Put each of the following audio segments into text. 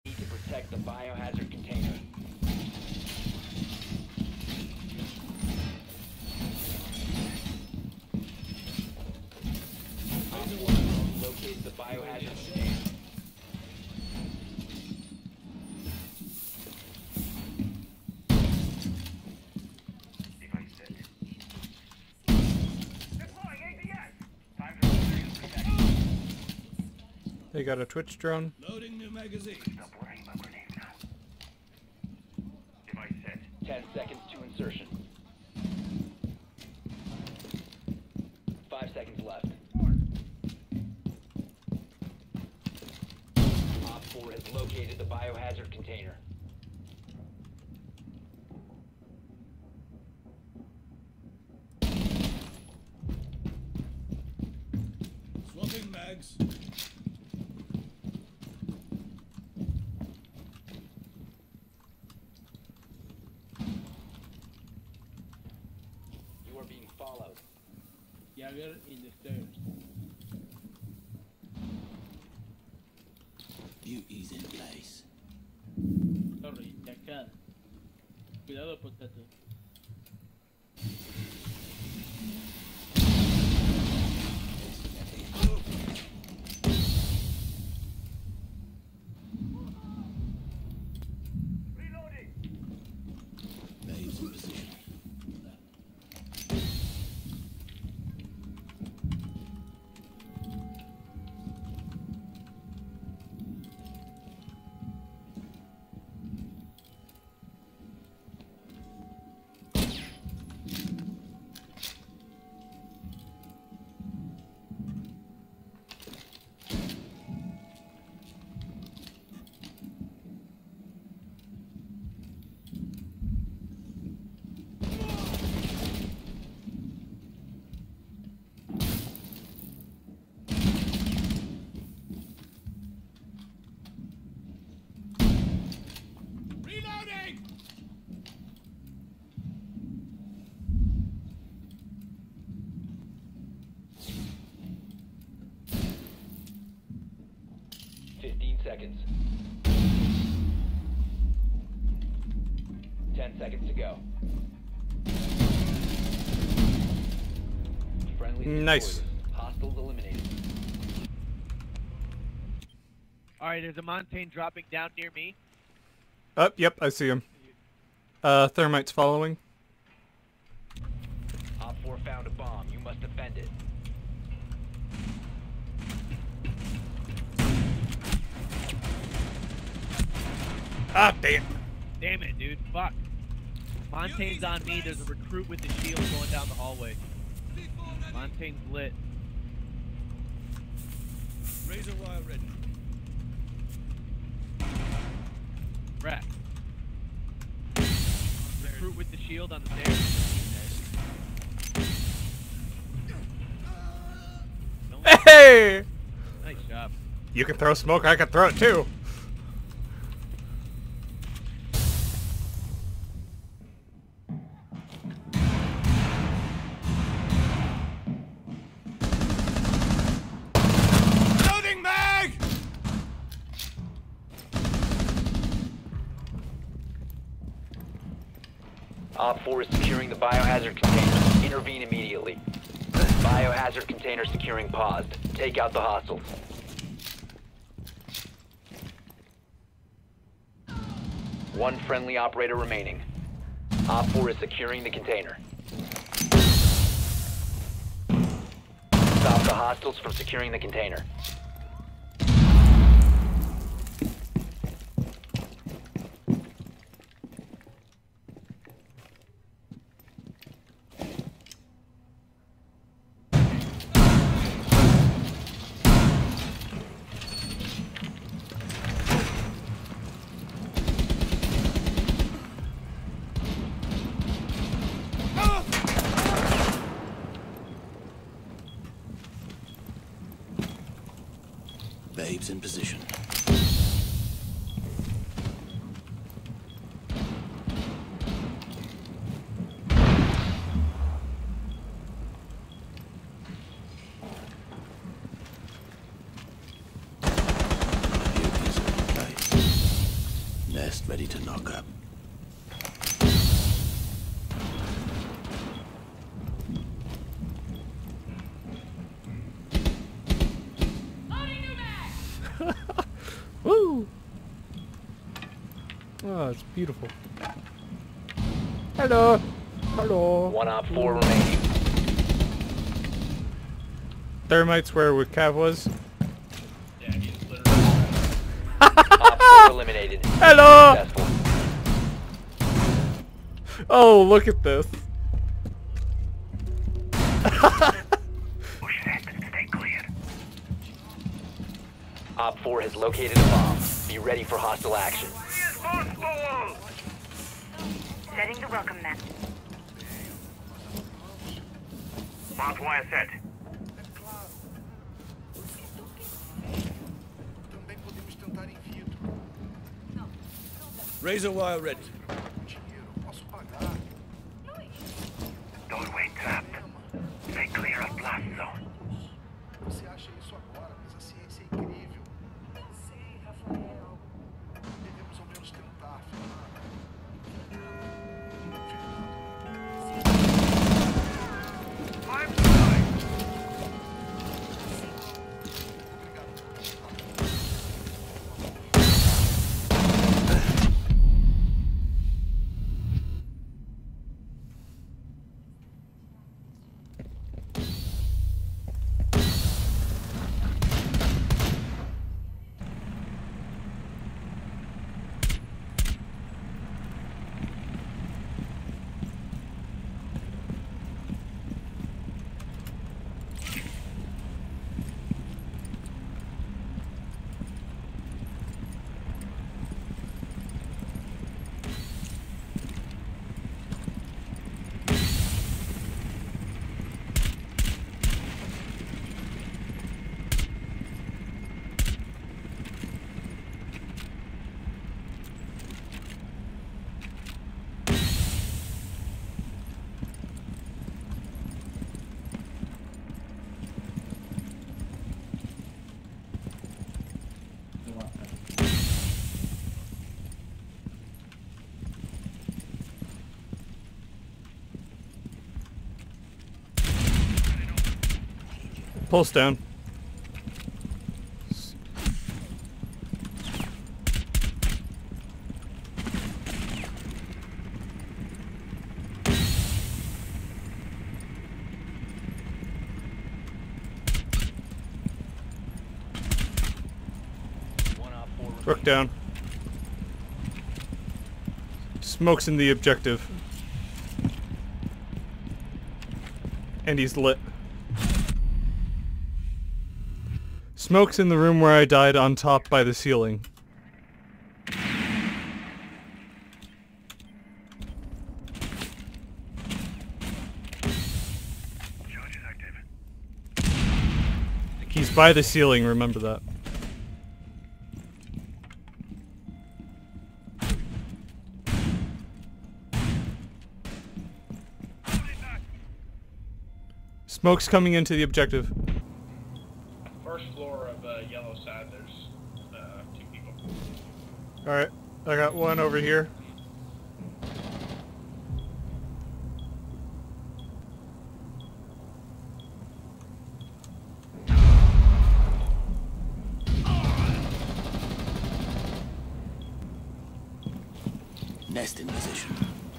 Need to protect the biohazard container. Locate the biohazard container. Device set. Deploying ADS. Time for serious protection. They got a Twitch drone. Loading new magazine. Stop worrying about grenades now. Device set. 10 seconds to insertion. 5 seconds left. Op 4 has located the biohazard container. Swapping mags. You are being followed. Jagger in the stairs. Beauty's in place. Sorry, Jackal. Cuidado, potato. Reloading. Babes in position. Reloading! 15 seconds. 10 seconds to go. Friendly Nice. victorious. Hostiles eliminated. Alright, there's a Montaigne dropping down near me. Oh, yep, I see him. Thermite's following. Op 4 found a bomb. You must defend it. Ah, damn. Damn it, dude. Fuck. Montaigne's on me. There's a recruit with the shield going down the hallway. Montaigne's lit. Razor wire ready. Rat. Recruit with the shield on the stairs. Hey! Nice job. You can throw smoke, I can throw it too. Loading mag! Op 4 is securing the biohazard container. Intervene immediately. Biohazard container securing paused. Take out the hostiles. One friendly operator remaining. Op 4 is securing the container. Stop the hostiles from securing the container. Babes in position. Beauty's in place. best ready to knock up. Woo! Oh, it's beautiful. Hello! Hello! One op 4 remaining. Thermite's where Cav was. Yeah, he's literally. Op 4 eliminated. Hello! Successful. Oh, look at this. Push it. Stay clear. Op 4 has located a bomb. Be ready for hostile action. Reinforcements! Setting the welcome mat. Barbed wire set. Também podemos tentar em vidro. Razor wire ready. Dinheiro, posso pagar. Doorway trapped. Stay clear of blast zone. Você acha isso agora, mas a ciência é incrível. Eu sei, Rafael. Devemos ao menos tentar, Fernando. I'm sorry. Pulse down. One op 4 remaining. Rook down. Smoke's in the objective. And he's lit. Smoke's in the room where I died on top by the ceiling. Charge is active. He's by the ceiling, remember that. Smoke's coming into the objective. First floor of yellow side, there's 2 people. Alright, I got one over here. Nest in position.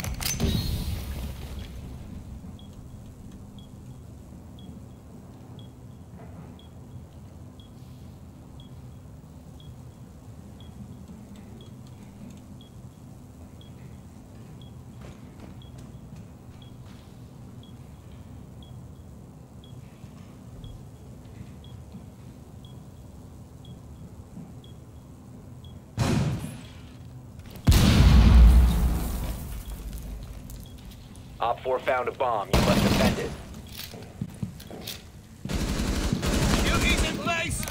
Op 4 found a bomb. You must defend it. Duties in place!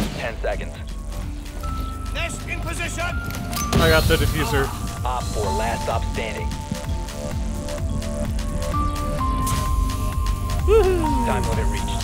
10 seconds. Nest in position. I got the diffuser. Op 4, last stop standing. Time limit reached.